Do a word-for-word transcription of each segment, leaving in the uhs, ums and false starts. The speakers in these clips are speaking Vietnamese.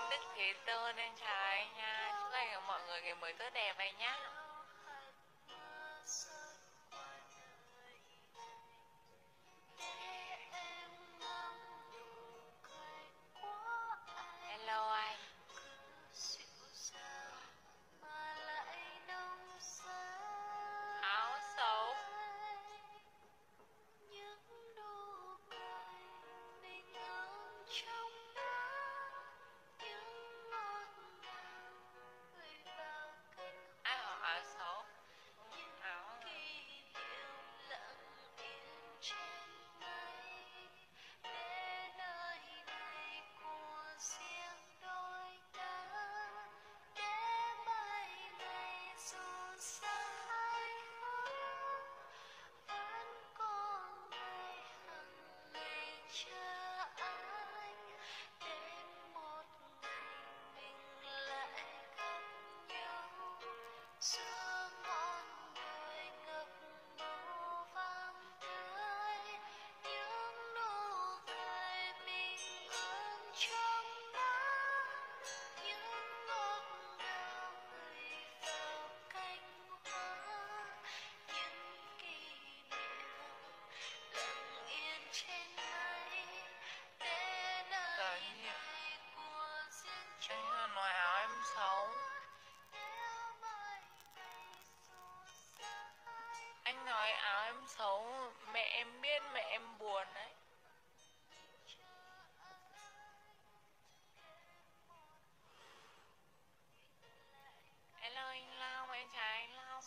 Đức Thị Tơn anh chào anh nha. Chúc anh và mọi người ngày mới tốt đẹp anh nhá. Hello anh. Áo xấu. Ai hỏi áo xấu? Áo tự nhiên anh nói áo em xấu. Anh nói áo em xấu, mẹ em biết, mẹ em buồn đấy. Hello anh Long, anh chào anh Long.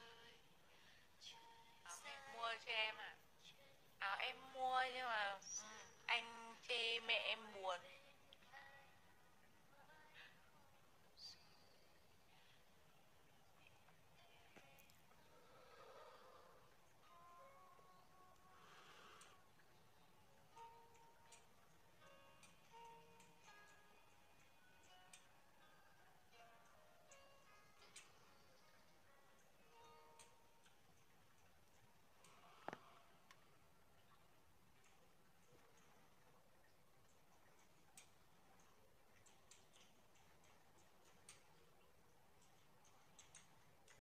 Áo em mua cho em à? Áo em mua nhưng mà